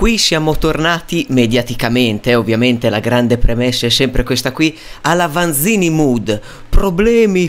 qui siamo tornati mediaticamente, ovviamente la grande premessa è sempre questa qui, alla Vanzini mood, problemi,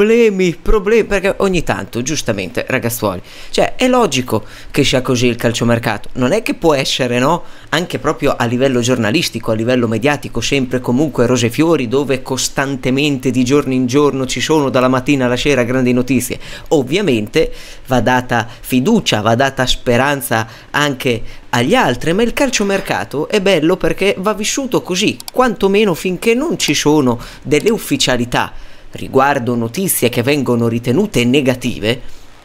perché ogni tanto, giustamente, ragazzuoli, cioè è logico che sia così il calciomercato, non è che può essere, no? Anche proprio a livello giornalistico, a livello mediatico, sempre comunque rose e fiori, dove costantemente di giorno in giorno ci sono dalla mattina alla sera grandi notizie. Ovviamente va data fiducia, va data speranza anche agli altri, ma il calciomercato è bello perché va vissuto così, quantomeno finché non ci sono delle ufficialità riguardo notizie che vengono ritenute negative.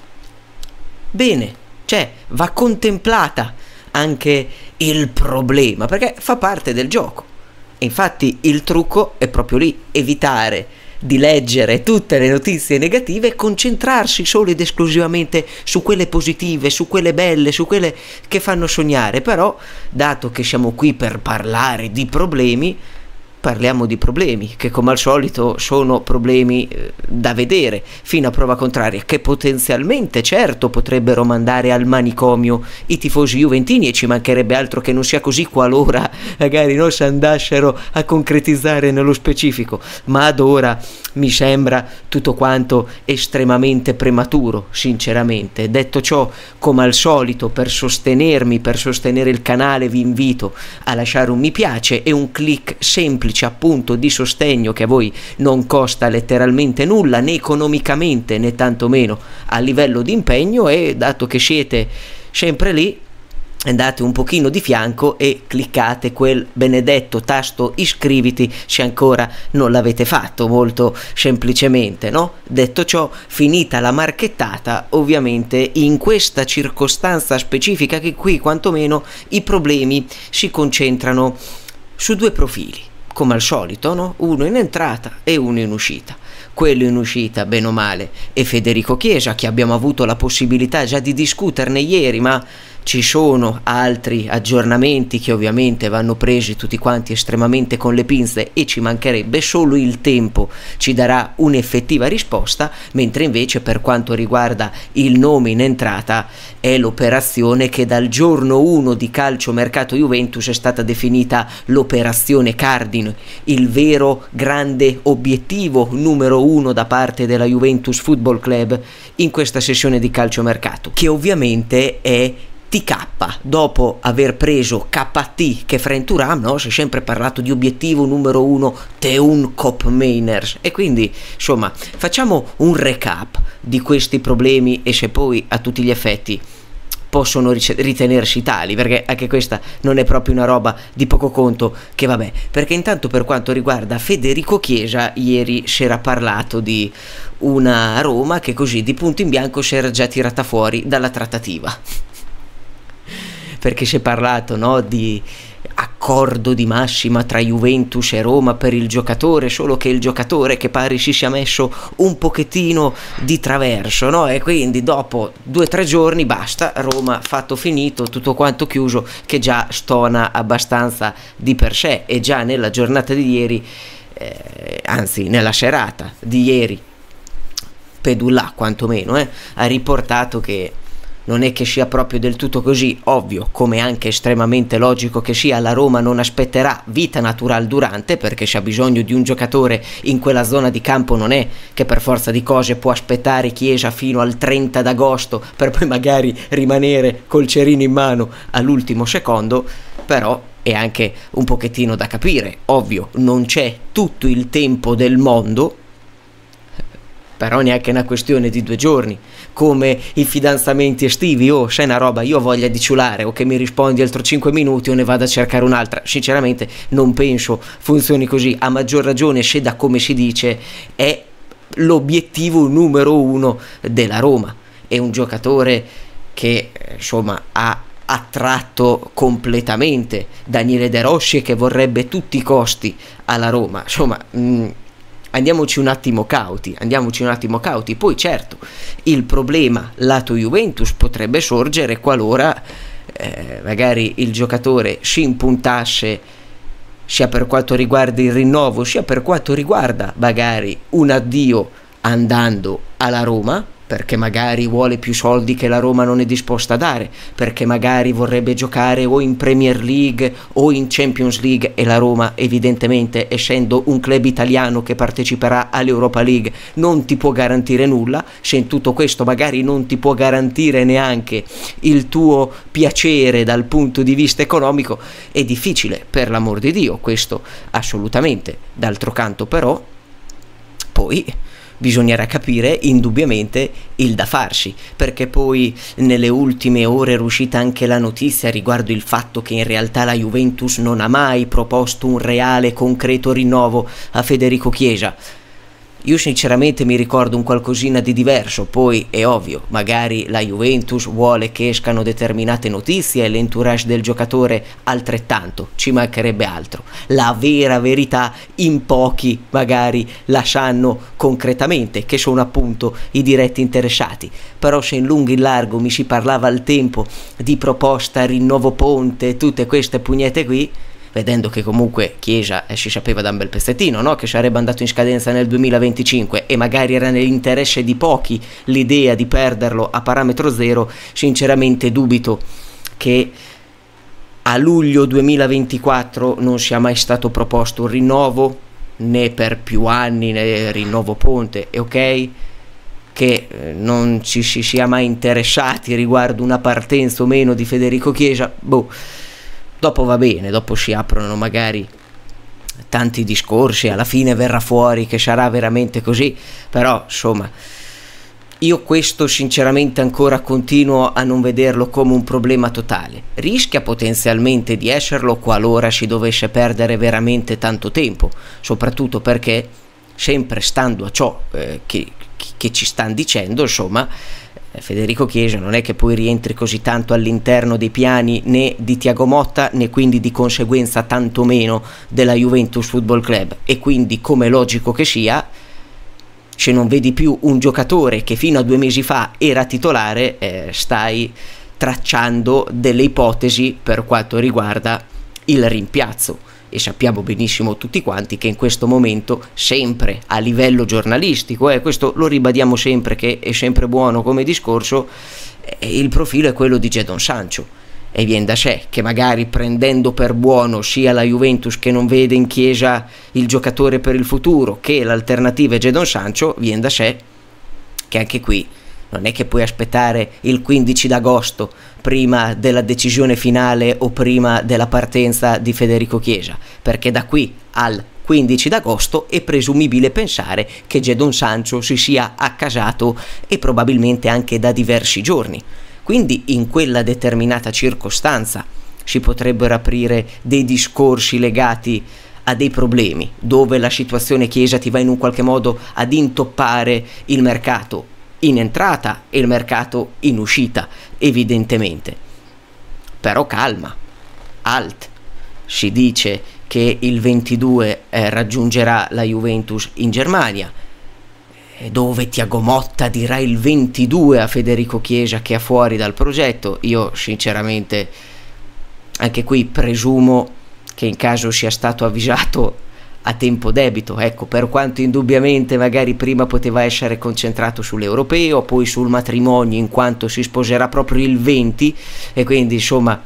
Bene, cioè va contemplata anche il problema, perché fa parte del gioco. E infatti il trucco è proprio lì, evitare di leggere tutte le notizie negative e concentrarsi solo ed esclusivamente su quelle positive, su quelle belle, su quelle che fanno sognare. Però, dato che siamo qui per parlare di problemi, parliamo di problemi che come al solito sono problemi da vedere fino a prova contraria, che potenzialmente certo potrebbero mandare al manicomio i tifosi juventini, e ci mancherebbe altro che non sia così qualora magari non si andassero a concretizzare nello specifico, ma ad ora mi sembra tutto quanto estremamente prematuro, sinceramente. Detto ciò, come al solito, per sostenermi, per sostenere il canale, vi invito a lasciare un mi piace e un click semplice appunto di sostegno che a voi non costa letteralmente nulla, né economicamente né tantomeno a livello di impegno, e dato che siete sempre lì, andate un pochino di fianco e cliccate quel benedetto tasto iscriviti se ancora non l'avete fatto, molto semplicemente, no? Detto ciò, finita la marchettata, ovviamente in questa circostanza specifica, che qui quantomeno i problemi si concentrano su due profili, come al solito, no? Uno in entrata e uno in uscita. Quello in uscita, bene o male, è Federico Chiesa, che abbiamo avuto la possibilità già di discuterne ieri, ma ci sono altri aggiornamenti che ovviamente vanno presi tutti quanti estremamente con le pinze, e ci mancherebbe, solo il tempo ci darà un'effettiva risposta. Mentre invece per quanto riguarda il nome in entrata, è l'operazione che dal giorno 1 di calciomercato Juventus è stata definita l'operazione Cardine, il vero grande obiettivo numero 1 da parte della Juventus Football Club in questa sessione di calciomercato, che ovviamente è TK, dopo aver preso KT che Frank Thuram, no? Si è sempre parlato di obiettivo numero 1 Teun Koopmeiners, e quindi insomma facciamo un recap di questi problemi e se poi a tutti gli effetti possono ritenersi tali, perché anche questa non è proprio una roba di poco conto, che vabbè. Perché intanto per quanto riguarda Federico Chiesa, ieri si era parlato di una Roma che così di punto in bianco si era già tirata fuori dalla trattativa, perché si è parlato, no, di accordo di massima tra Juventus e Roma per il giocatore, solo che il giocatore che pare si sia messo un pochettino di traverso, no? E quindi dopo 2 o 3 giorni basta, Roma fatto finito, tutto quanto chiuso, che già stona abbastanza di per sé. E già nella giornata di ieri, anzi nella serata di ieri, Pedulla quantomeno ha riportato che non è che sia proprio del tutto così. Ovvio, come anche estremamente logico che sia, la Roma non aspetterà vita natural durante, perché se ha bisogno di un giocatore in quella zona di campo non è che per forza di cose può aspettare Chiesa fino al 30 d'agosto per poi magari rimanere col cerino in mano all'ultimo secondo. Però è anche un pochettino da capire, ovvio, non c'è tutto il tempo del mondo, però neanche una questione di 2 giorni, come i fidanzamenti estivi. Oh, sai una roba, io ho voglia di ciulare, o che mi rispondi altro 5 minuti o ne vado a cercare un'altra. Sinceramente non penso funzioni così, a maggior ragione se, da come si dice, è l'obiettivo numero 1 della Roma. È un giocatore che insomma ha attratto completamente Daniele De Rossi e che vorrebbe a tutti i costi alla Roma. Insomma, andiamoci un attimo cauti. Poi certo, il problema lato Juventus potrebbe sorgere qualora magari il giocatore si impuntasse, sia per quanto riguarda il rinnovo, sia per quanto riguarda magari un addio andando alla Roma, perché magari vuole più soldi che la Roma non è disposta a dare, perché magari vorrebbe giocare o in Premier League o in Champions League, e la Roma evidentemente, essendo un club italiano che parteciperà all'Europa League, non ti può garantire nulla. Se in tutto questo magari non ti può garantire neanche il tuo piacere dal punto di vista economico, è difficile, per l'amor di Dio, questo assolutamente. D'altro canto però poi bisognerà capire indubbiamente il da farsi, perché poi nelle ultime ore è uscita anche la notizia riguardo il fatto che in realtà la Juventus non ha mai proposto un reale concreto rinnovo a Federico Chiesa. Io sinceramente mi ricordo un qualcosina di diverso. Poi è ovvio, magari la Juventus vuole che escano determinate notizie e l'entourage del giocatore altrettanto, ci mancherebbe altro. La vera verità in pochi magari la sanno concretamente, che sono appunto i diretti interessati. Però se in lungo e in largo mi si parlava al tempo di proposta, rinnovo ponte, tutte queste pugnette qui, vedendo che comunque Chiesa si sapeva da un bel pezzettino, no? Che sarebbe andato in scadenza nel 2025 e magari era nell'interesse di pochi l'idea di perderlo a parametro zero, sinceramente dubito che a luglio 2024 non sia mai stato proposto un rinnovo, né per più anni, né rinnovo ponte, è ok? Che non ci si sia mai interessati riguardo una partenza o meno di Federico Chiesa, boh. Dopo va bene, dopo si aprono magari tanti discorsi, alla fine verrà fuori che sarà veramente così, però insomma io questo sinceramente ancora continuo a non vederlo come un problema totale. Rischia potenzialmente di esserlo qualora si dovesse perdere veramente tanto tempo, soprattutto perché, sempre stando a ciò che ci stanno dicendo, insomma, Federico Chiesa non è che poi rientri così tanto all'interno dei piani né di Thiago Motta, né quindi di conseguenza tanto meno della Juventus Football Club, e quindi, come logico che sia, se non vedi più un giocatore che fino a 2 mesi fa era titolare, stai tracciando delle ipotesi per quanto riguarda il rimpiazzo. E sappiamo benissimo tutti quanti che in questo momento, sempre a livello giornalistico, questo lo ribadiamo sempre che è sempre buono come discorso, il profilo è quello di Jadon Sancho, e viene da sé che magari prendendo per buono sia la Juventus, che non vede in Chiesa il giocatore per il futuro, che l'alternativa è Jadon Sancho, viene da sé che anche qui non è che puoi aspettare il 15 d'agosto prima della decisione finale o prima della partenza di Federico Chiesa, perché da qui al 15 d'agosto è presumibile pensare che Jadon Sancho si sia accasato, e probabilmente anche da diversi giorni. Quindi in quella determinata circostanza si potrebbero aprire dei discorsi legati a dei problemi, dove la situazione Chiesa ti va in un qualche modo ad intoppare il mercato in entrata e il mercato in uscita, evidentemente. Però calma, alt, si dice che il 22 raggiungerà la Juventus in Germania, dove Thiago Motta dirà il 22 a Federico Chiesa che è fuori dal progetto. Io sinceramente anche qui presumo che in caso sia stato avvisato a tempo debito, ecco, per quanto indubbiamente magari prima poteva essere concentrato sull'europeo, poi sul matrimonio, in quanto si sposerà proprio il 20, e quindi insomma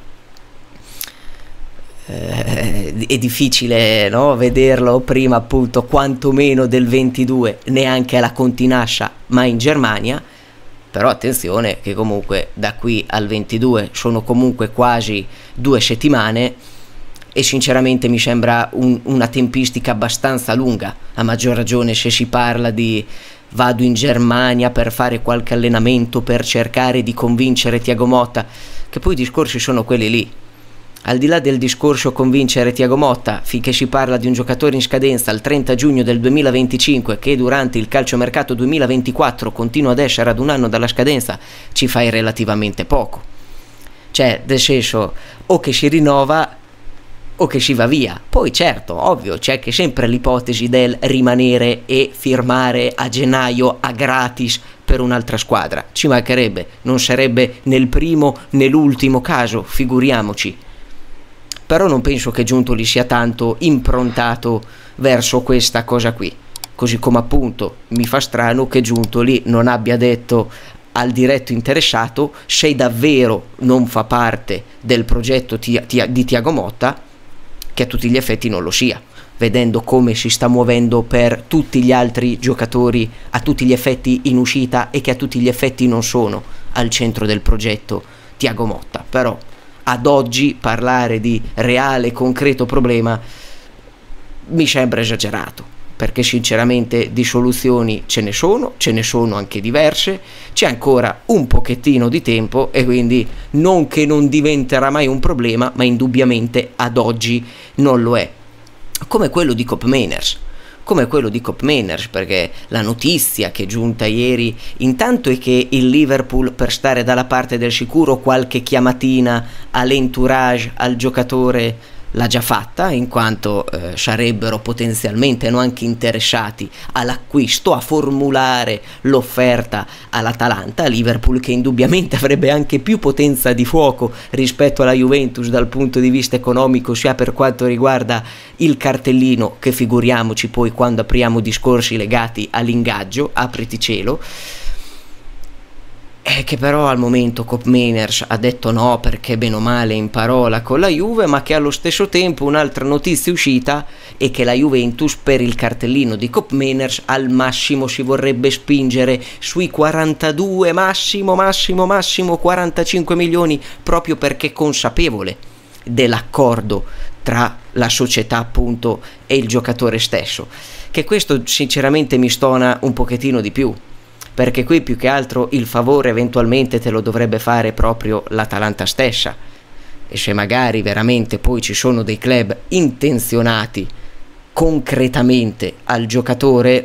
è difficile, no, vederlo prima appunto quantomeno del 22, neanche alla Continascia, ma in Germania. Però attenzione che comunque da qui al 22 sono comunque quasi 2 settimane, e sinceramente mi sembra una tempistica abbastanza lunga, a maggior ragione se si parla di vado in Germania per fare qualche allenamento per cercare di convincere Thiago Motta, che poi i discorsi sono quelli lì. Al di là del discorso convincere Thiago Motta, finché si parla di un giocatore in scadenza al 30 giugno del 2025 che durante il calciomercato 2024 continua ad essere ad un anno dalla scadenza, ci fai relativamente poco. Cioè, nel senso, o che si rinnova o che si va via. Poi certo, ovvio, c'è che sempre l'ipotesi del rimanere e firmare a gennaio a gratis per un'altra squadra, ci mancherebbe, non sarebbe nel primo né l'ultimo caso, figuriamoci. Però non penso che Giuntoli sia tanto improntato verso questa cosa qui. così come appunto mi fa strano che Giunto lì non abbia detto al diretto interessato se davvero non fa parte del progetto di Thiago Motta, che a tutti gli effetti non lo sia, vedendo come si sta muovendo per tutti gli altri giocatori a tutti gli effetti in uscita e che a tutti gli effetti non sono al centro del progetto Thiago Motta. Però ad oggi parlare di reale concreto problema mi sembra esagerato, perché sinceramente di soluzioni ce ne sono anche diverse, c'è ancora un pochettino di tempo e quindi non che non diventerà mai un problema, ma indubbiamente ad oggi non lo è. Come quello di Koopmeiners, perché la notizia che è giunta ieri intanto è che il Liverpool, per stare dalla parte del sicuro, qualche chiamatina all'entourage, al giocatore l'ha già fatta, in quanto sarebbero potenzialmente anche interessati all'acquisto, a formulare l'offerta all'Atalanta. Liverpool che indubbiamente avrebbe anche più potenza di fuoco rispetto alla Juventus dal punto di vista economico, sia per quanto riguarda il cartellino, che figuriamoci poi quando apriamo discorsi legati all'ingaggio, apriti cielo. Che però al momento Koopmeiners ha detto no, perché bene o male in parola con la Juve, ma che allo stesso tempo un'altra notizia uscita è che la Juventus per il cartellino di Koopmeiners al massimo si vorrebbe spingere sui 42, massimo 45 milioni, proprio perché è consapevole dell'accordo tra la società appunto e il giocatore stesso, che questo sinceramente mi stona un pochettino di più, perché qui più che altro il favore eventualmente te lo dovrebbe fare proprio l'Atalanta stessa, e se magari veramente poi ci sono dei club intenzionati concretamente al giocatore,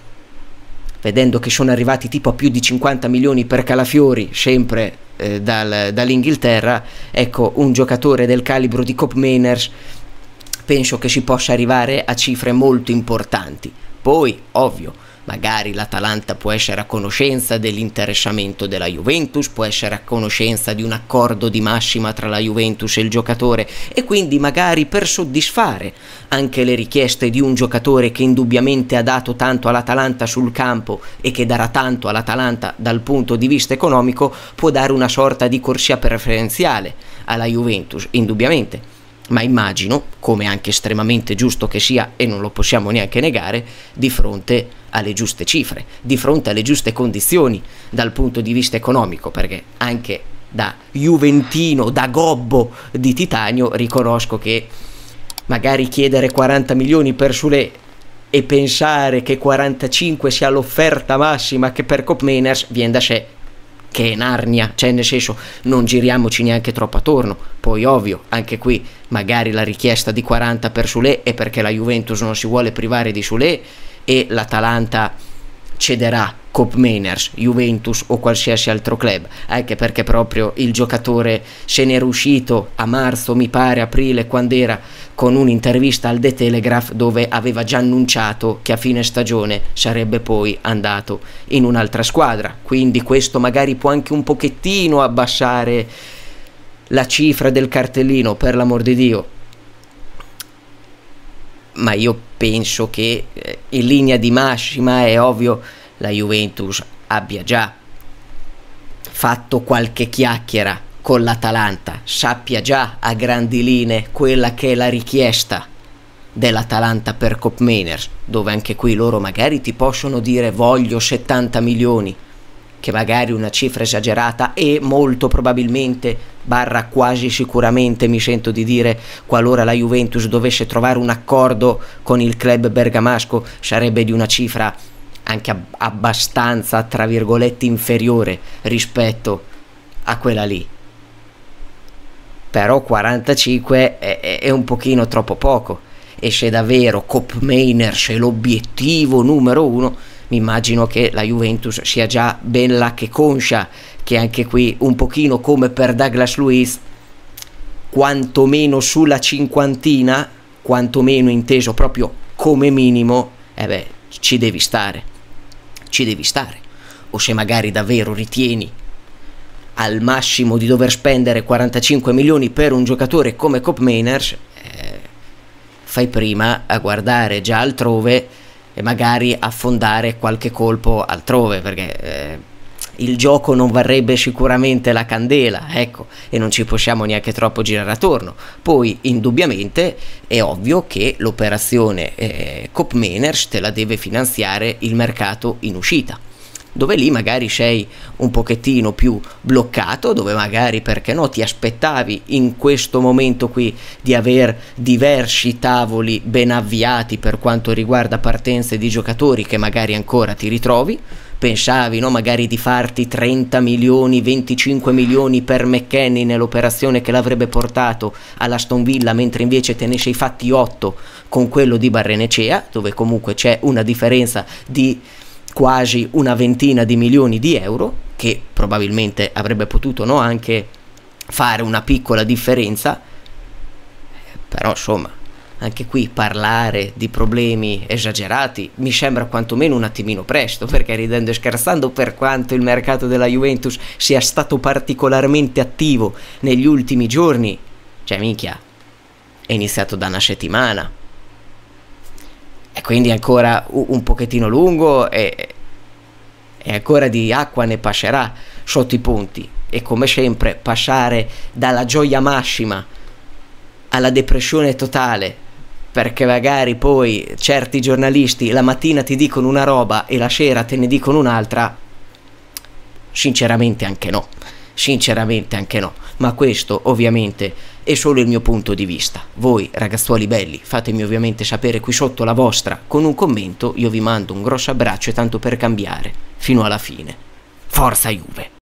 vedendo che sono arrivati tipo a più di 50 milioni per Calafiori, sempre dall'Inghilterra, ecco, un giocatore del calibro di Koopmeiners penso che si possa arrivare a cifre molto importanti. Poi ovvio, magari l'Atalanta può essere a conoscenza dell'interessamento della Juventus, può essere a conoscenza di un accordo di massima tra la Juventus e il giocatore, e quindi magari per soddisfare anche le richieste di un giocatore che indubbiamente ha dato tanto all'Atalanta sul campo e che darà tanto all'Atalanta dal punto di vista economico, può dare una sorta di corsia preferenziale alla Juventus, indubbiamente. Ma immagino, come anche estremamente giusto che sia, e non lo possiamo neanche negare, di fronte alle giuste cifre, di fronte alle giuste condizioni dal punto di vista economico, perché anche da juventino, da gobbo di titanio, riconosco che magari chiedere 40 milioni per Soulé e pensare che 45 sia l'offerta massima che per Koopmeiners viene da sé che è Narnia, cioè nel senso non giriamoci neanche troppo attorno. Poi ovvio, anche qui magari la richiesta di 40 per Soulé è perché la Juventus non si vuole privare di Soulé e l'Atalanta cederà Koopmeiners, Juventus o qualsiasi altro club, anche perché proprio il giocatore se n'era uscito a marzo, mi pare aprile, quando era con un'intervista al The Telegraph, dove aveva già annunciato che a fine stagione sarebbe poi andato in un'altra squadra. Quindi questo magari può anche un pochettino abbassare la cifra del cartellino, per l'amor di Dio, ma io penso che in linea di massima è ovvio la Juventus abbia già fatto qualche chiacchiera con l'Atalanta, sappia già a grandi linee quella che è la richiesta dell'Atalanta per Koopmeiners, dove anche qui loro magari ti possono dire voglio 70 milioni, che magari una cifra esagerata, e molto probabilmente barra quasi sicuramente mi sento di dire, qualora la Juventus dovesse trovare un accordo con il club bergamasco, sarebbe di una cifra anche abbastanza tra virgolette inferiore rispetto a quella lì. Però 45 è un pochino troppo poco, e se davvero Koopmeiners è l'obiettivo numero uno, mi immagino che la Juventus sia già ben là che conscia che anche qui, un pochino come per Douglas Luiz, quantomeno sulla cinquantina, quantomeno inteso proprio come minimo, ci devi stare. O se magari davvero ritieni al massimo di dover spendere 45 milioni per un giocatore come Koopmeiners, fai prima a guardare già altrove e magari affondare qualche colpo altrove, perché il gioco non varrebbe sicuramente la candela, ecco, e non ci possiamo neanche troppo girare attorno. Poi indubbiamente è ovvio che l'operazione Koopmeiners te la deve finanziare il mercato in uscita, dove lì magari sei un pochettino più bloccato, dove magari, perché no, ti aspettavi in questo momento qui di aver diversi tavoli ben avviati per quanto riguarda partenze di giocatori che magari ancora ti ritrovi, pensavi, no, magari di farti 30 milioni, 25 milioni per McKennie nell'operazione che l'avrebbe portato all'Aston Villa, mentre invece te ne sei fatti 8 con quello di Barrenechea, dove comunque c'è una differenza di quasi una ventina di milioni di euro, che probabilmente avrebbe potuto, no, anche fare una piccola differenza. Però insomma, anche qui parlare di problemi esagerati mi sembra quantomeno un attimino presto, perché ridendo e scherzando, per quanto il mercato della Juventus sia stato particolarmente attivo negli ultimi giorni, cioè minchia, è iniziato da una settimana, e quindi ancora un pochettino lungo, e ancora di acqua ne passerà sotto i ponti, e come sempre passare dalla gioia massima alla depressione totale, perché magari poi certi giornalisti la mattina ti dicono una roba e la sera te ne dicono un'altra, sinceramente anche no, ma questo ovviamente è solo il mio punto di vista. Voi ragazzuoli belli, fatemi ovviamente sapere qui sotto la vostra con un commento. Io vi mando un grosso abbraccio, e tanto per cambiare fino alla fine, forza Juve!